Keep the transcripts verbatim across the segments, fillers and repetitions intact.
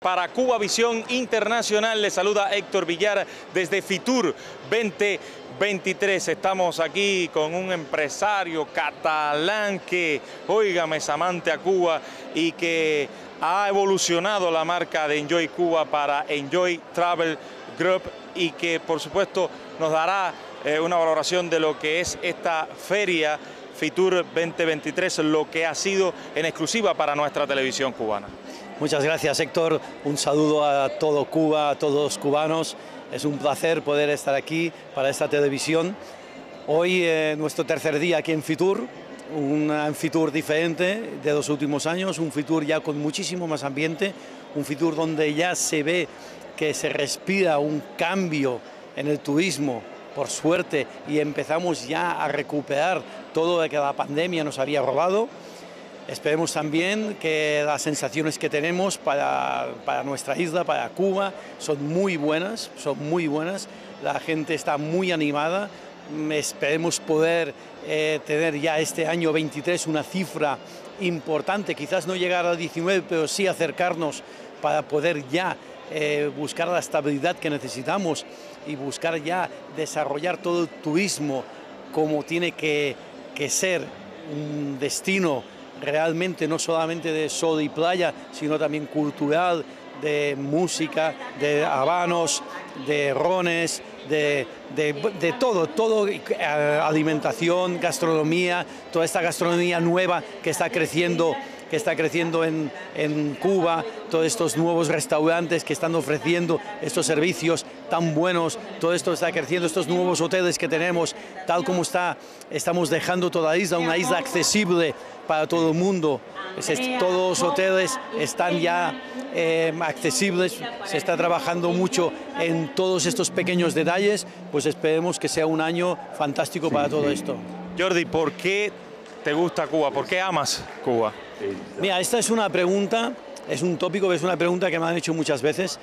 para Cuba Visión Internacional. Les saluda Héctor Villar desde Fitur veinte veintitrés. Estamos aquí con un empresario catalán que, óigame, es amante a Cuba y que ha evolucionado la marca de Enjoy Cuba para Enjoy Travel Group y que, por supuesto, nos dará eh, una valoración de lo que es esta feria Fitur veinte veintitrés, lo que ha sido en exclusiva para nuestra televisión cubana. Muchas gracias, Héctor. Un saludo a todo Cuba, a todos los cubanos. Es un placer poder estar aquí para esta televisión. Hoy eh, nuestro tercer día aquí en Fitur, un Fitur diferente de los últimos años, un Fitur ya con muchísimo más ambiente, un Fitur donde ya se ve que se respira un cambio en el turismo, por suerte, y empezamos ya a recuperar todo lo que la pandemia nos había robado. Esperemos también que las sensaciones que tenemos para, para nuestra isla, para Cuba, son muy buenas, son muy buenas. La gente está muy animada. Esperemos poder eh, tener ya este año veintitrés una cifra importante, quizás no llegar al diecinueve, pero sí acercarnos para poder ya eh, buscar la estabilidad que necesitamos y buscar ya desarrollar todo el turismo como tiene que, que ser un destino realmente no solamente de sol y playa, sino también cultural, de música, de habanos, de rones, de, de, de todo, todo, alimentación, gastronomía, toda esta gastronomía nueva que está creciendo, que está creciendo en, en Cuba, todos estos nuevos restaurantes que están ofreciendo estos servicios tan buenos, todo esto está creciendo, estos nuevos hoteles que tenemos, tal como está, estamos dejando toda la isla, una isla accesible para todo el mundo. Todos los hoteles están ya eh, accesibles, se está trabajando mucho en todos estos pequeños detalles, pues esperemos que sea un año fantástico para todo esto. Jordi, ¿por qué te gusta Cuba? ¿Por qué amas Cuba? Mira, esta es una pregunta, es un tópico, es una pregunta que me han hecho muchas veces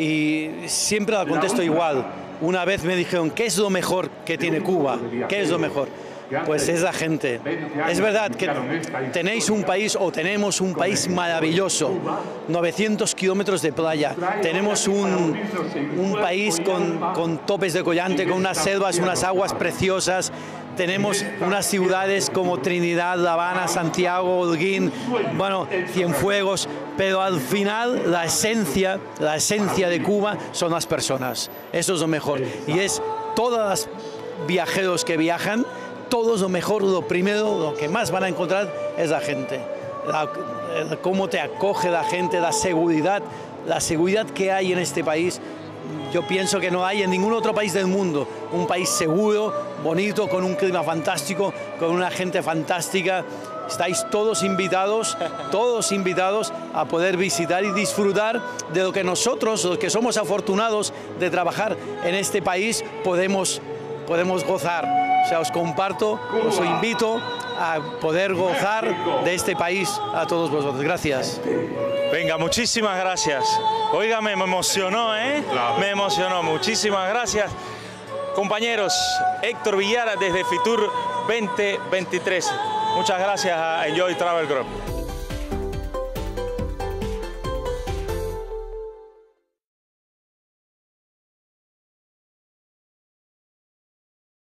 y siempre la contesto igual. Una vez me dijeron, ¿qué es lo mejor que tiene Cuba? ¿Qué es lo mejor? Pues es la gente. Es verdad que tenéis un país, o tenemos un país maravilloso, novecientos kilómetros de playa, tenemos un, un país con, con topes de collante, con unas selvas, unas aguas preciosas, tenemos unas ciudades como Trinidad, La Habana, Santiago, Holguín, bueno, Cienfuegos, pero al final la esencia, la esencia de Cuba son las personas. Eso es lo mejor. Y es todos los viajeros que viajan, todos lo mejor, lo primero, lo que más van a encontrar es la gente. La, cómo te acoge la gente, la seguridad, la seguridad que hay en este país. Yo pienso que no hay en ningún otro país del mundo. Un país seguro, bonito, con un clima fantástico, con una gente fantástica. Estáis todos invitados, todos invitados a poder visitar y disfrutar de lo que nosotros, los que somos afortunados de trabajar en este país, podemos, podemos gozar. O sea, os comparto, os invito a poder gozar de este país a todos vosotros. Gracias. Venga, muchísimas gracias. Óigame, me emocionó, ¿eh? Me emocionó. Muchísimas gracias. Compañeros, Héctor Villar desde Fitur veinte veintitrés. Muchas gracias a Enjoy Travel Group.